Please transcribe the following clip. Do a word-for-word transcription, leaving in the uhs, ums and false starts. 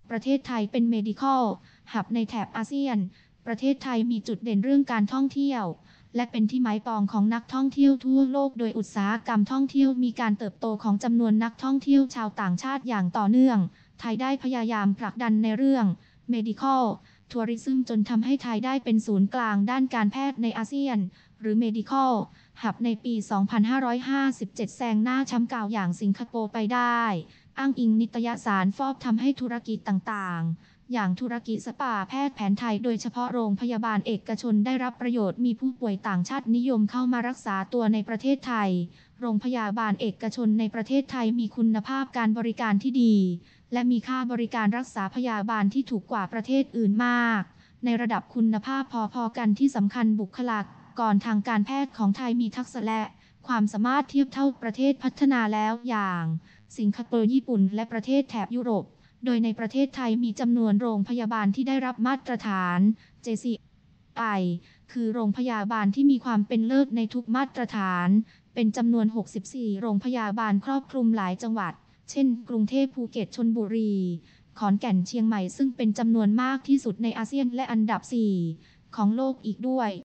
ประเทศไทยเป็น Medical Hub ในแถบอาเซียนประเทศไทยมีจุดเด่นเรื่องการท่องเที่ยวและเป็นที่หมายปองของนักท่องเที่ยวทั่วโลกโดยอุตสาหกรรมท่องเที่ยวมีการเติบโตของจำนวนนักท่องเที่ยวชาวต่างชาติอย่างต่อเนื่องไทยได้พยายามผลักดันในเรื่อง Medical Tourism จนทำให้ไทยได้เป็นศูนย์กลางด้านการแพทย์ในอาเซียนหรือ Medical Hub ในปี สองพันห้าร้อยห้าสิบเจ็ด แซงหน้าแชมป์เก่าอย่างสิงคโปร์ไปได้อ้างอิงนิตยสาร Forbes ทำให้ธุรกิจต่างๆอย่างธุรกิจสปาแพทย์แผนไทยโดยเฉพาะโรงพยาบาลเอกชนได้รับประโยชน์มีผู้ป่วยต่างชาตินิยมเข้ามารักษาตัวในประเทศไทยโรงพยาบาลเอกชนในประเทศไทยมีคุณภาพการบริการที่ดีและมีค่าบริการรักษาพยาบาลที่ถูกกว่าประเทศอื่นมากในระดับคุณภาพพอๆกันที่สำคัญบุคลากรทางการแพทย์ของไทยมีทักษะและความสามารถเทียบเท่าประเทศพัฒนาแล้วอย่างสิงคโปร์ญี่ปุ่นและประเทศแถบยุโรปโดยในประเทศไทยมีจำนวนโรงพยาบาลที่ได้รับมาตรฐาน เจ ซี ไอ คือโรงพยาบาลที่มีความเป็นเลิศในทุกมาตรฐานเป็นจำนวนหกสิบสี่โรงพยาบาลครอบคลุมหลายจังหวัดเช่นกรุงเทพภูเก็ตชลบุรีขอนแก่นเชียงใหม่ซึ่งเป็นจำนวนมากที่สุดในอาเซียนและอันดับสี่ของโลกอีกด้วย